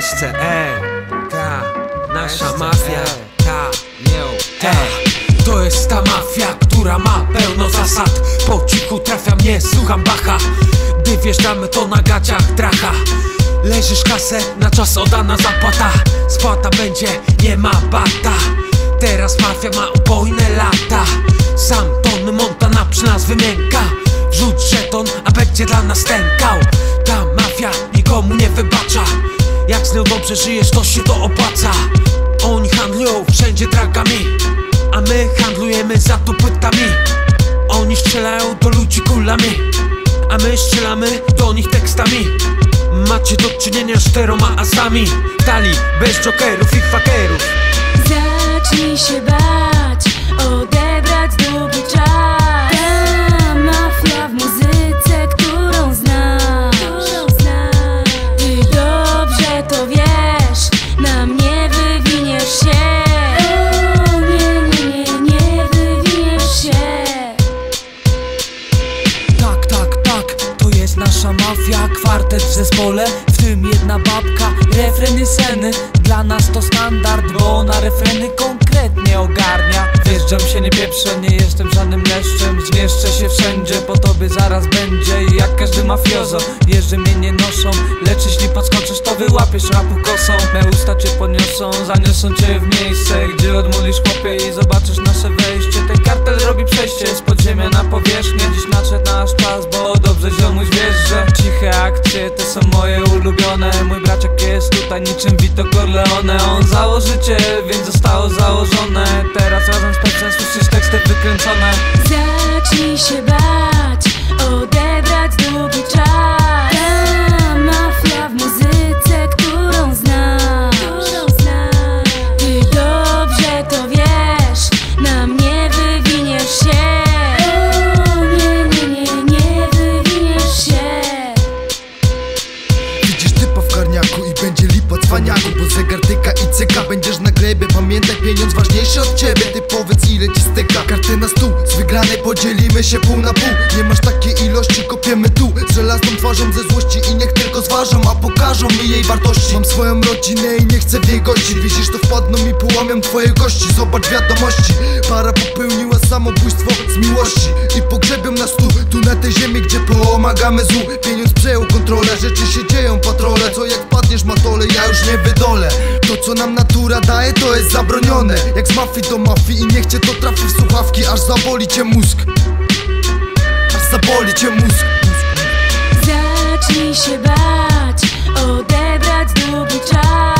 Polsce, ta nasza mafia, to jest ta mafia, która ma pełno zasad. Po cichu trafia mnie, słucham Bacha. Gdy wjeżdżamy to na gaciach dracha. Leżysz kasę, na czas oddana zapłata. Spłata będzie, nie ma bata. Teraz mafia ma upojne lata. Sam Tony Montana przy nas wymięka. Wrzuć żeton, a będzie dla nas stękał. Ta mafia nikomu nie wybacza. Jak z nią dobrze żyjesz, to się to opłaca. Oni handlują wszędzie dragami, a my handlujemy za to płytami. Oni strzelają do ludzi kulami, a my strzelamy do nich tekstami. Macie do czynienia z 4 asami. Tali, bez jokerów i fakerów. Zacznij się bać, odebrać długi czas. Ta mafia w muzyce, którą znasz. Ty dobrze to wiesz, na mnie wywiniesz się. O nie, nie wywiniesz się. Tak, to jest nasza mafia. Kwartet w zespole, w tym jedna babka. Refreny, sceny, dla nas to standard, bo ona refreny konkretnie ogarnia. Wjeżdżam się, nie pieprzę, nie jestem żadnym leszczem. Zmieszczę się wszędzie, po tobie zaraz będzie. I jak każdy mafiozo, jeżdżę mnie nie noszą. Lecz jeśli podskoczysz, to wyłapiesz rapu kosą. Me usta cię podniosą, zaniosą cię w miejsce, gdzie odmulisz chłopie i zobaczysz nasze wejście. Ten kartel robi przejście z podziemia na powierzchnię. Dziś nadszedł nasz czas, bo dobrze ziomuś wiesz, że ciche akcje te są moje ulubione. Mój braciak jest tutaj niczym Vito Corleone. On założyciel, więc zostało założone. Teraz razem z Pepsem słyszysz teksty wykręcone. Zacznij się bać, odebrać długi czas. Ta mafia w muzyce, którą znasz. Ty dobrze to wiesz, na mnie wywiniesz się. O nie wywiniesz się. Widzisz typa w garniaku i będzie lipa cwaniaku, bo zegar tyka i cyka. Będziesz na glebie, pamiętaj, pieniądz ważniejszy od ciebie. Ty powiedz, ile ci styka. Karty na stół, z wygranej podzielimy się pół na pół. Nie masz takiej ilości, kopiemy tu z żelazną twarzą ze złości. I niech tylko zważą, a pokażą mi jej wartości. Mam swoją rodzinę i nie chcę w jej gości. Widzisz, to wpadną i połamią twoje kości. Zobacz wiadomości, para popełniła samobójstwo z miłości. I pogrzebią nas tu na tej ziemi, gdzie pomagamy złu. Pieniądz przejął kontrolę, rzeczy się dzieją, patrole. Co jak padniesz matole, ja już nie wydolę. To co nam natura daje, to jest zabronione. Jak z mafii do mafii i niech cię to trafi w słuchawki. Aż zaboli cię mózg, aż zaboli cię mózg. Zacznij się bać, odebrać długi czas.